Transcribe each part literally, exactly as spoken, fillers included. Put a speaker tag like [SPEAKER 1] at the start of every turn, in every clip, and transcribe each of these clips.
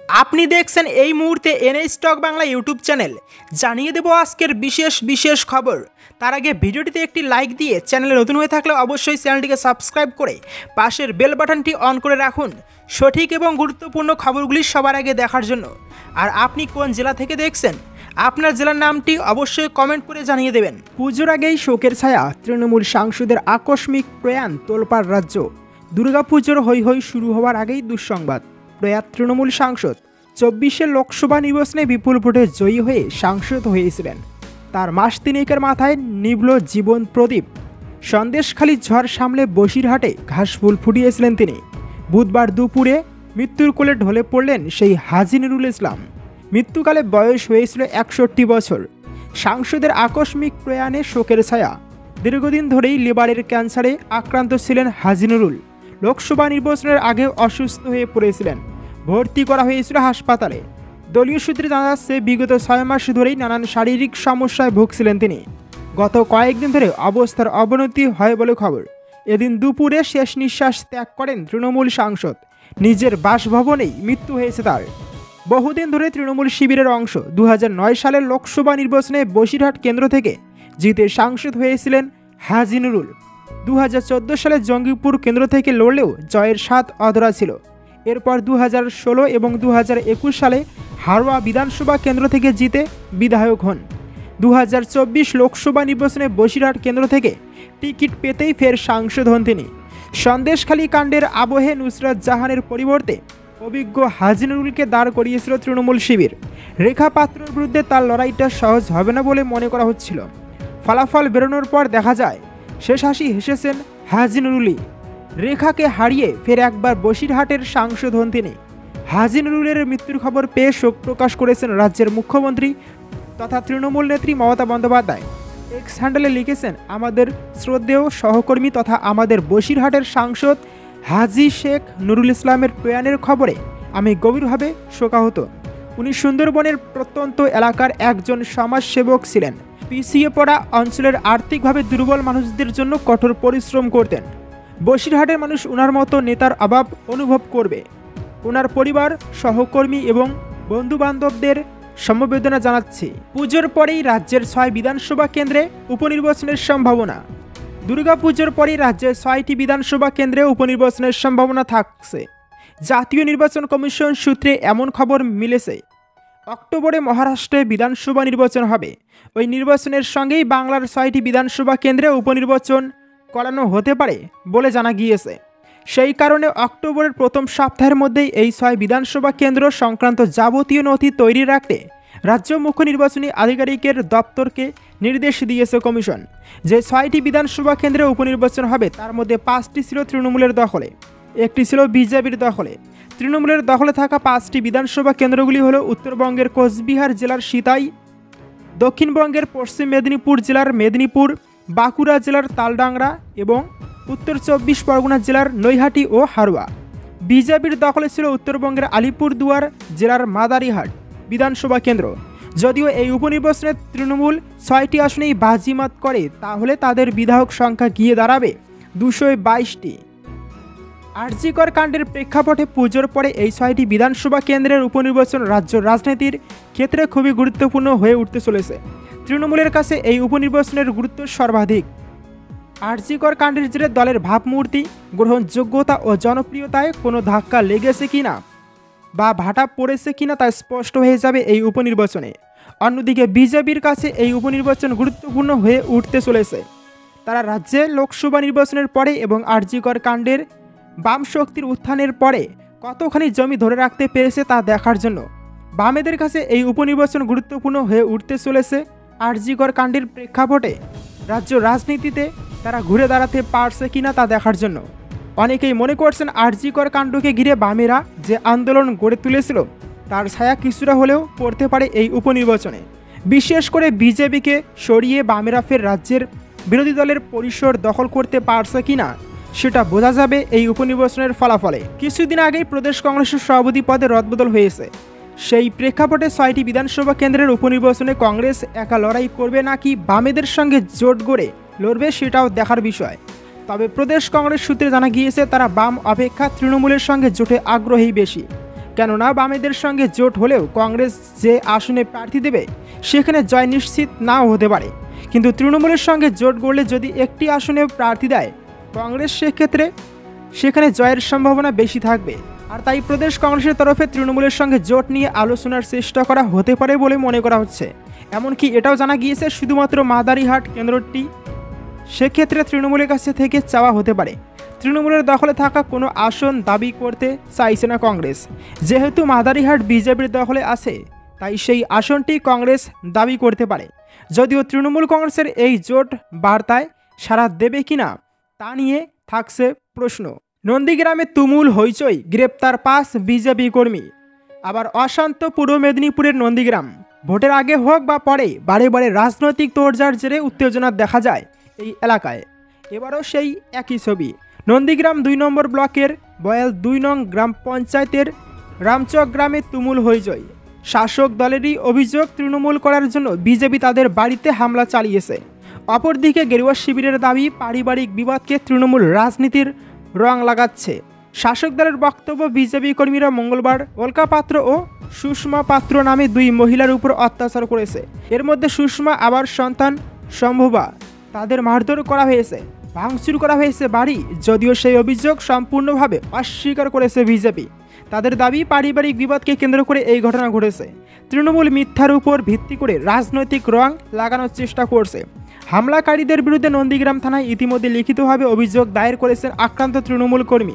[SPEAKER 1] আপনি দেখছেন এই মুহূর্তে NA stock Bangla YouTube channel. জানিয়ে দেব আজকের বিশেষ বিশেষ খবর। তার আগে ভিডিওটিতে একটি লাইক দিয়ে চ্যানেলে নতুন হয়ে থাকলে অবশ্যই চ্যানেলটিকে সাবস্ক্রাইব করে পাশের বেল বাটনটি অন করে রাখুন সঠিক এবং গুরুত্বপূর্ণ খবরগুলি সবার আগে দেখার জন্য। আর আপনি কোন জেলা থেকে দেখছেন, আপনার জেলার নামটি অবশ্যই কমেন্ট করে জানিয়ে দেবেন। পুজোর আগেই শোকের ছায়া, তৃণমূল সাংসদের আকস্মিক প্রয়াণ, তোলপাড় রাজ্য। দুর্গাপুজোর হৈ হৈ শুরু হওয়ার আগেই দুঃসংবাদ। প্রয়াত তৃণমূল সাংসদ চব্বিশের লোকসভা নির্বাচনে বিপুল ভোটে জয়ী হয়ে সাংসদ হয়েছিলেন। তার মাস তিনেকের মাথায় নিভল জীবন প্রদীপ। সন্দেশখালী ঝড় সামলে বসিরহাটে ঘাসফুল ফুটিয়েছিলেন তিনি। বুধবার দুপুরে মৃত্যুর কোলে ঢলে পড়লেন সেই হাজী নুরুল ইসলাম। মৃত্যুকালে বয়স হয়েছিল একষট্টি বছর। সাংসদের আকস্মিক প্রয়াণে শোকের ছায়া। দীর্ঘদিন ধরেই লিভারের ক্যান্সারে আক্রান্ত ছিলেন হাজী নুরুল। লোকসভা নির্বাচনের আগে অসুস্থ হয়ে পড়েছিলেন। ভর্তি করা হয়েছিল হাসপাতালে। দলীয় সূত্রে জানা যাচ্ছে, বিগত ছয় মাস ধরেই নানান শারীরিক সমস্যায় ভুগছিলেন তিনি। গত কয়েকদিন ধরে অবস্থার অবনতি হয় বলে খবর। এদিন দুপুরে শেষ নিঃশ্বাস ত্যাগ করেন তৃণমূল সাংসদ। নিজের বাসভবনেই মৃত্যু হয়েছে তার। বহুদিন ধরে তৃণমূল শিবিরের অংশ। দু হাজার নয় সালের লোকসভা নির্বাচনে বসিরহাট কেন্দ্র থেকে জিতে সাংসদ হয়েছিলেন হাজী নুরুল। দু হাজার চোদ্দো সালে জঙ্গিপুর কেন্দ্র থেকে লড়লেও জয়ের স্বাদ অধরা ছিল। এরপর দু হাজার ষোলো এবং দু হাজার একুশ সালে হারোয়া বিধানসভা কেন্দ্র থেকে জিতে বিধায়ক হন। দু হাজার চব্বিশ লোকসভা নির্বাচনে বসিরহাট কেন্দ্র থেকে টিকিট পেতেই ফের সাংসদ হন তিনি। সন্দেশখালী কাণ্ডের আবহে নুসরাত জাহানের পরিবর্তে অভিজ্ঞ হাজী নুরুলকে দাঁড় করিয়েছিল তৃণমূল শিবির। রেখা পাত্রর বিরুদ্ধে তার লড়াইটা সহজ হবে না বলে মনে করা হচ্ছিল। ফলাফল বেরোনোর পর দেখা যায় শেষ হাসি হেসেছেন হাজী নুরুলই। রেখাকে হারিয়ে ফের একবার বসিরহাটের সাংসদ হন তিনি। হাজী নুরুলের মৃত্যুর খবর পেয়ে শোক প্রকাশ করেছেন রাজ্যের মুখ্যমন্ত্রী তথা তৃণমূল নেত্রী মমতা বন্দ্যোপাধ্যায়। এক্স হ্যান্ডেলে লিখেছেন, আমাদের শ্রদ্ধেয় সহকর্মী তথা আমাদের বসিরহাটের সাংসদ হাজী শেখ নুরুল ইসলামের প্রয়াণের খবরে আমি গভীরভাবে শোকাহত। উনি সুন্দরবনের প্রত্যন্ত এলাকার একজন সমাজসেবক ছিলেন। পিছিয়ে পড়া অঞ্চলের আর্থিকভাবে দুর্বল মানুষদের জন্য কঠোর পরিশ্রম করতেন। বসিরহাটের মানুষ ওনার মতো নেতার অভাব অনুভব করবে। ওনার পরিবার, সহকর্মী এবং বন্ধুবান্ধবদের সমবেদনা জানাচ্ছি। পুজোর পরেই রাজ্যের ছয় বিধানসভা কেন্দ্রে উপনির্বাচনের সম্ভাবনা। দুর্গাপুজোর পরেই রাজ্যের ছয়টি বিধানসভা কেন্দ্রে উপনির্বাচনের সম্ভাবনা থাকছে। জাতীয় নির্বাচন কমিশন সূত্রে এমন খবর মিলেছে। অক্টোবরে মহারাষ্ট্রে বিধানসভা নির্বাচন হবে। ওই নির্বাচনের সঙ্গেই বাংলার ছয়টি বিধানসভা কেন্দ্রে উপনির্বাচন করানো হতে পারে বলে জানা গিয়েছে। সেই কারণে অক্টোবরের প্রথম সপ্তাহের মধ্যেই এই ছয় বিধানসভা কেন্দ্র সংক্রান্ত যাবতীয় নথি তৈরি রাখতে রাজ্য মুখ্য নির্বাচনী আধিকারিকের দপ্তরকে নির্দেশ দিয়েছে কমিশন। যে ছয়টি বিধানসভা কেন্দ্রে উপনির্বাচন হবে তার মধ্যে পাঁচটি ছিল তৃণমূলের দখলে, একটি ছিল বিজেপির দখলে। তৃণমূলের দখলে থাকা পাঁচটি বিধানসভা কেন্দ্রগুলি হল উত্তরবঙ্গের কোচবিহার জেলার সিতাই, দক্ষিণবঙ্গের পশ্চিম মেদিনীপুর জেলার মেদিনীপুর, বাঁকুড়া জেলার তালডাংরা এবং উত্তর চব্বিশ পরগনা জেলার নৈহাটি ও হারোয়া। বিজেপির দখলে ছিল উত্তরবঙ্গের আলিপুরদুয়ার জেলার মাদারিহাট বিধানসভা কেন্দ্র। যদিও এই উপনির্বাচনে তৃণমূল ছয়টি আসনেই বাজিমাত করে, তাহলে তাদের বিধায়ক সংখ্যা গিয়ে দাঁড়াবে দুশো বাইশটি। আরজিকর কাণ্ডের প্রেক্ষাপটে পুজোর পরে এই ছয়টি বিধানসভা কেন্দ্রের উপনির্বাচন রাজ্য রাজনীতির ক্ষেত্রে খুবই গুরুত্বপূর্ণ হয়ে উঠতে চলেছে। তৃণমূলের কাছে এই উপনির্বাচনের গুরুত্ব সর্বাধিক। আরজিকর কাণ্ডের জেরে দলের ভাবমূর্তি, গ্রহণযোগ্যতা ও জনপ্রিয়তায় কোনো ধাক্কা লেগেছে কিনা বা ভাটা পড়েছে কিনা তা স্পষ্ট হয়ে যাবে এই উপনির্বাচনে। অন্যদিকে বিজেপির কাছে এই উপনির্বাচন গুরুত্বপূর্ণ হয়ে উঠতে চলেছে। তারা রাজ্যে লোকসভা নির্বাচনের পরে এবং আরজিকর কাণ্ডের বাম শক্তির উত্থানের পরে কতখানি জমি ধরে রাখতে পেরেছে তা দেখার জন্য বামেদের কাছে এই উপনির্বাচন গুরুত্বপূর্ণ হয়ে উঠতে চলেছে। আরজিকর কাণ্ডের প্রেক্ষাপটে রাজ্য রাজনীতিতে তারা ঘুরে দাঁড়াতে পারছে কিনা তা দেখার জন্য। অনেকেই মনে করছেন আরজিকর কাণ্ডকে ঘিরে বামেরা যে আন্দোলন গড়ে তুলেছিল তার ছায়া কিছুটা হলেও পড়তে পারে এই উপনির্বাচনে। বিশেষ করে বিজেপিকে সরিয়ে বামেরা ফের রাজ্যের বিরোধী দলের পরিসর দখল করতে পারছে কিনা সেটা বোঝা যাবে এই উপনির্বাচনের ফলাফলে। কিছুদিন আগেই প্রদেশ কংগ্রেসের সভাপতি পদে রদবদল হয়েছে। সেই প্রেক্ষাপটে ছয়টি বিধানসভা কেন্দ্রের উপনির্বাচনে কংগ্রেস একা লড়াই করবে নাকি বামেদের সঙ্গে জোট গড়ে লড়বে সেটাও দেখার বিষয়। তবে প্রদেশ কংগ্রেস সূত্রে জানা গিয়েছে তারা বাম অপেক্ষা তৃণমূলের সঙ্গে জোটে আগ্রহী বেশি। কেননা বামেদের সঙ্গে জোট হলেও কংগ্রেস যে আসনে প্রার্থী দেবে সেখানে জয় নিশ্চিত নাও হতে পারে, কিন্তু তৃণমূলের সঙ্গে জোট গড়লে যদি একটি আসনে প্রার্থী দেয় কংগ্রেস সেক্ষেত্রে সেখানে জয়ের সম্ভাবনা বেশি থাকবে। আর তাই প্রদেশ কংগ্রেসের তরফে তৃণমূলের সঙ্গে জোট নিয়ে আলোচনার চেষ্টা করা হতে পারে বলে মনে করা হচ্ছে। এমনকি এটাও জানা গিয়েছে শুধুমাত্র মাদারিহাট কেন্দ্রটি সেক্ষেত্রে তৃণমূলের কাছে থেকে চাওয়া হতে পারে। তৃণমূলের দখলে থাকা কোনো আসন দাবি করতে চাইছে না কংগ্রেস, যেহেতু মাদারিহাট বিজেপির দখলে আছে তাই সেই আসনটি কংগ্রেস দাবি করতে পারে। যদিও তৃণমূল কংগ্রেসের এই জোট বার্তায় সাড়া দেবে কিনা তা নিয়ে থাকছে প্রশ্ন। নন্দীগ্রামে তুমুল হইচই, গ্রেপ্তার পাঁচ বিজেপি কর্মী। আবার অশান্ত পূর্ব মেদিনীপুরের নন্দীগ্রাম। ভোটের আগে হোক বা পরে বারে বারে রাজনৈতিক তোড়জোড় জেরে উত্তেজনা দেখা যায় এই এলাকায়। এবারও সেই একই ছবি। নন্দীগ্রাম দুই নম্বর ব্লকের বয়াল দুই নং গ্রাম পঞ্চায়েতের রামচক গ্রামে তুমুল হইচই। শাসক দলেরই অভিযোগ তৃণমূল করার জন্য বিজেপি তাদের বাড়িতে হামলা চালিয়েছে। অপরদিকে গেরুয়া শিবিরের দাবি পারিবারিক বিবাদকে তৃণমূল রাজনীতির রং লাগাচ্ছে। শাসক দলের বক্তব্য বিজেপি কর্মীরা মঙ্গলবার অলকা পাত্র ও সুষমা পাত্র নামে দুই মহিলার উপর অত্যাচার করেছে। এর মধ্যে সুষমা আবার সন্তান সম্ভবা, তাদের মারধর করা হয়েছে, ভাঙচুর করা হয়েছে বাড়ি। যদিও সেই অভিযোগ সম্পূর্ণভাবে অস্বীকার করেছে বিজেপি। তাদের দাবি পারিবারিক বিবাদকে কেন্দ্র করে এই ঘটনা ঘটেছে। তৃণমূল মিথ্যার উপর ভিত্তি করে রাজনৈতিক রং লাগানোর চেষ্টা করছে। হামলাকারীদের বিরুদ্ধে নন্দীগ্রাম থানায় ইতিমধ্যে লিখিতভাবে অভিযোগ দায়ের করেছেন আক্রান্ত তৃণমূল কর্মী।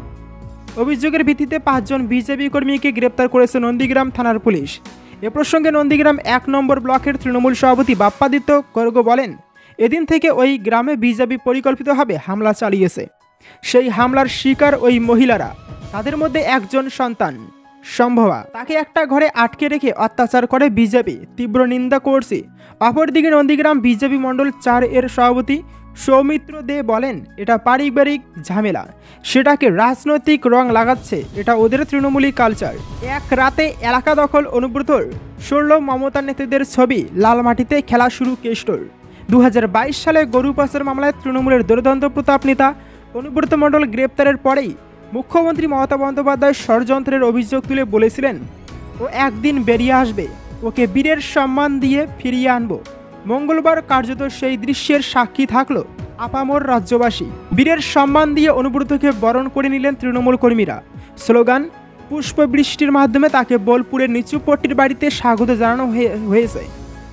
[SPEAKER 1] অভিযোগের ভিত্তিতে পাঁচজন বিজেপি কর্মীকে গ্রেপ্তার করেছে নন্দীগ্রাম থানার পুলিশ। এ প্রসঙ্গে নন্দীগ্রাম এক নম্বর ব্লকের তৃণমূল সভাপতি বাপ্পাদিত্য গর্গ বলেন, এদিন থেকে ওই গ্রামে বিজেপি পরিকল্পিতভাবে হামলা চালিয়েছে। সেই হামলার শিকার ওই মহিলারা, তাদের মধ্যে একজন সন্তান সম্ভবা, তাকে একটা ঘরে আটকে রেখে অত্যাচার করে বিজেপি, তীব্র নিন্দা করছে। অপরদিকে নন্দীগ্রাম বিজেপি মণ্ডল চার এর সভাপতি সৌমিত্র দে বলেন, এটা পারিবারিক ঝামেলা, সেটাকে রাজনৈতিক রং লাগাচ্ছে, এটা ওদের তৃণমূলী কালচার। এক রাতে এলাকা দখল অনুব্রতর, ষোলো মমতা নেতাদের ছবি লাল মাটিতে খেলা শুরু কেষ্টর। দু হাজার বাইশ সালে গরু পাচার মামলায় তৃণমূলের দুর্দান্ত প্রতাপ নেতা অনুব্রত মণ্ডল গ্রেপ্তারের পরেই মুখ্যমন্ত্রী মমতা বন্দ্যোপাধ্যায় ষড়যন্ত্রের অভিযোগ তুলে বলেছিলেন, ও একদিন বেরিয়ে আসবে, ওকে বীরের সম্মান দিয়ে ফিরিয়ে আনবো। মঙ্গলবার কার্যত সেই দৃশ্যের সাক্ষী থাকলো আপামর রাজ্যবাসী। বীরের সম্মান দিয়ে অনুব্রতকে বরণ করে নিলেন তৃণমূল কর্মীরা। স্লোগান, পুষ্পবৃষ্টির মাধ্যমে তাকে বোলপুরের নিচুপট্টির বাড়িতে স্বাগত জানানো হয়েছে।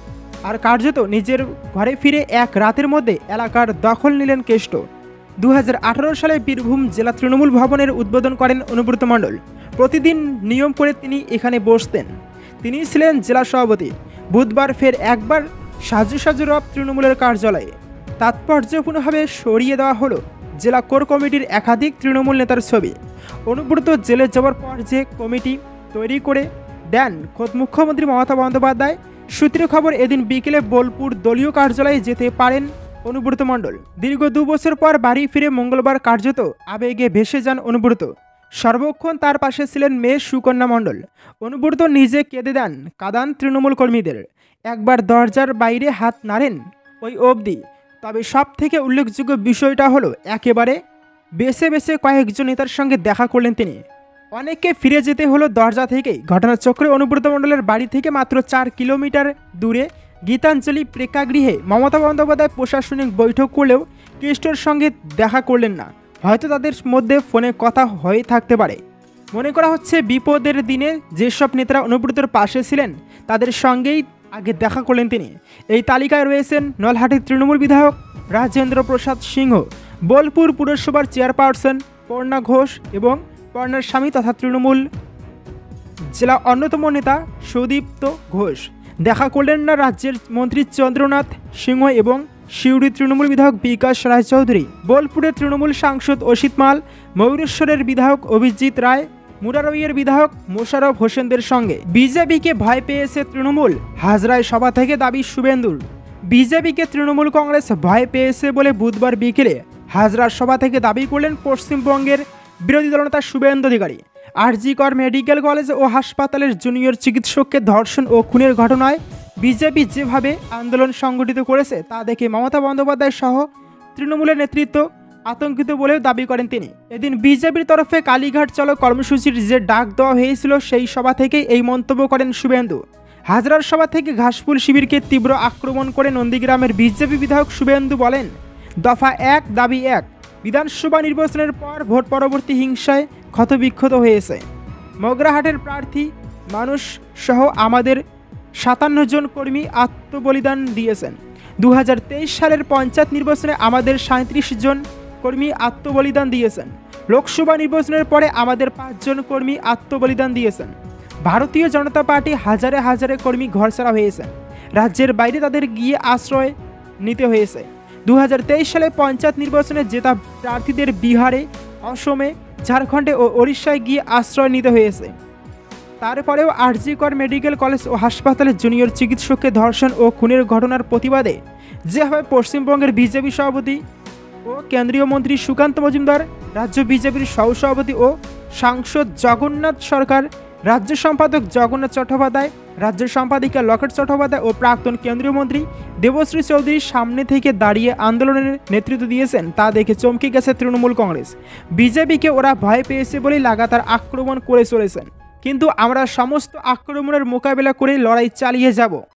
[SPEAKER 1] আর কার্যত নিজের ঘরে ফিরে এক রাতের মধ্যে এলাকার দখল নিলেন কেষ্ট। দু হাজার আঠারো সালে বীরভূম জেলা তৃণমূল ভবনের উদ্বোধন করেন অনুব্রত মণ্ডল। প্রতিদিন নিয়ম করে তিনি এখানে বসতেন। তিনি ছিলেন জেলা সভাপতি। বুধবার ফের একবার সাজু সাজু রব তৃণমূলের কার্যালয়ে তাৎপর্যপূর্ণভাবে সরিয়ে দেওয়া হলো জেলা কোর কমিটির একাধিক তৃণমূল নেতার ছবি। অনুব্রত জেলে যাওয়ার পর যে কমিটি তৈরি করে দেন খোদ মুখ্যমন্ত্রী মমতা বন্দ্যোপাধ্যায়। সূত্রে খবর, এদিন বিকেলে বোলপুর দলীয় কার্যালয়ে যেতে পারেন অনুব্রত মণ্ডল। দীর্ঘ দু বছর পর বাড়ি ফিরে মঙ্গলবার কার্যত আবেগে ভেসে যান অনুব্রত। সর্বক্ষণ তার পাশে ছিলেন মেয়ে সুকন্যা মণ্ডল। অনুব্রত নিজে কেঁদে দেন, কাঁদান তৃণমূল কর্মীদের। একবার দরজার বাইরে হাত নাড়েন ওই অবধি। তবে সব থেকে উল্লেখযোগ্য বিষয়টা হলো একেবারে বেছে বেছে কয়েকজন নেতার সঙ্গে দেখা করলেন তিনি। অনেককে ফিরে যেতে হলো দরজা থেকেই। ঘটনাচক্রে অনুব্রত মণ্ডলের বাড়ি থেকে মাত্র চার কিলোমিটার দূরে গীতাঞ্জলি প্রেক্ষাগৃহে মমতা বন্দ্যোপাধ্যায় প্রশাসনিক বৈঠক করলেও কেষ্টর সঙ্গে দেখা করলেন না। হয়তো তাদের মধ্যে ফোনে কথা হয়ে থাকতে পারে। মনে করা হচ্ছে বিপদের দিনে যেসব নেতারা অনুব্রতর পাশে ছিলেন তাদের সঙ্গেই আগে দেখা করলেন তিনি। এই তালিকায় রয়েছেন নলহাটির তৃণমূল বিধায়ক রাজেন্দ্র প্রসাদ সিংহ, বোলপুর পুরসভার চেয়ারপারসন পর্ণা ঘোষ এবং পর্ণার স্বামী তথা তৃণমূল জেলা অন্যতম নেতা সুদীপ্ত ঘোষ। দেখা করলেন না রাজ্যের মন্ত্রী চন্দ্রনাথ সিংহ এবং সিউড়ি তৃণমূল বিধায়ক বিকাশ রায়চৌধুরী, বোলপুরের তৃণমূল সাংসদ অসিত মাল, ময়ূরেশ্বরের বিধায়ক অভিজিৎ রায়, মুরারইয়ের বিধায়ক মোশাররফ হোসেনদের সঙ্গে। বিজেপিকে ভয় পেয়েছে তৃণমূল, হাজরায় সভা থেকে দাবি শুভেন্দুর। বিজেপিকে তৃণমূল কংগ্রেস ভয় পেয়েছে বলে বুধবার বিকেলে হাজরার সভা থেকে দাবি করলেন পশ্চিমবঙ্গের বিরোধী দলনেতা শুভেন্দু অধিকারী। আরজি কর মেডিকেল কলেজ ও হাসপাতালের জুনিয়র চিকিৎসককে ধর্ষণ ও খুনের ঘটনায় বিজেপি যেভাবে আন্দোলন সংগঠিত করেছে তা দেখে মমতা বন্দ্যোপাধ্যায় সহ তৃণমূলের নেতৃত্ব আতঙ্কিত বলেও দাবি করেন তিনি। এদিন বিজেপির তরফে কালীঘাট চলো কর্মসূচির যে ডাক দেওয়া হয়েছিল সেই সভা থেকেই এই মন্তব্য করেন শুভেন্দু। হাজরার সভা থেকে ঘাসফুল শিবিরকে তীব্র আক্রমণ করে নন্দীগ্রামের বিজেপি বিধায়ক শুভেন্দু বলেন, দফা এক দাবি এক। বিধানসভা নির্বাচনের পর ভোট পরবর্তী হিংসায় ক্ষতবিক্ষত হয়েছে। মগরাহাটের প্রার্থী মানুষ সহ আমাদের সাতান্ন জন কর্মী আত্মবলিদান দিয়েছেন। দু হাজার তেইশ সালের পঞ্চায়েত নির্বাচনে আমাদের সাঁত্রিশ জন কর্মী আত্মবলিদান দিয়েছেন। লোকসভা নির্বাচনের পরে আমাদের পাঁচজন কর্মী আত্মবলিদান দিয়েছেন। ভারতীয় জনতা পার্টি হাজারে হাজারে কর্মী ঘরছাড়া হয়েছেন। রাজ্যের বাইরে তাদের গিয়ে আশ্রয় নিতে হয়েছে। দু হাজার তেইশ সালে পঞ্চায়েত নির্বাচনে জেতা প্রার্থীদের বিহারে, অসমে, ঝাড়খণ্ডে ও ওড়িশায় গিয়ে আশ্রয় নিতে হয়েছে। তারপরেও আরজি কর মেডিকেল কলেজ ও হাসপাতালে জুনিয়র চিকিৎসককে ধর্ষণ ও খুনের ঘটনার প্রতিবাদে যেভাবে পশ্চিমবঙ্গের বিজেপি সভাপতি ও কেন্দ্রীয় মন্ত্রী সুকান্ত মজুমদার, রাজ্য বিজেপির সহসভাপতি ও সাংসদ জগন্নাথ সরকার, রাজ্য সম্পাদক জগন্নাথ চট্টোপাধ্যায়, রাজ্য সম্পাদিকা লকেট চট্টোপাধ্যায় ও প্রাক্তন কেন্দ্রীয় মন্ত্রী দেবশ্রী চৌধুরী সামনে থেকে দাঁড়িয়ে আন্দোলনের নেতৃত্ব দিয়েছেন তা দেখে চমকে গেছে তৃণমূল কংগ্রেস। বিজেপিকে ওরা ভয় পেয়েছে বলেই লাগাতার আক্রমণ করে চলেছেন, কিন্তু আমরা সমস্ত আক্রমণের মোকাবেলা করে লড়াই চালিয়ে যাব।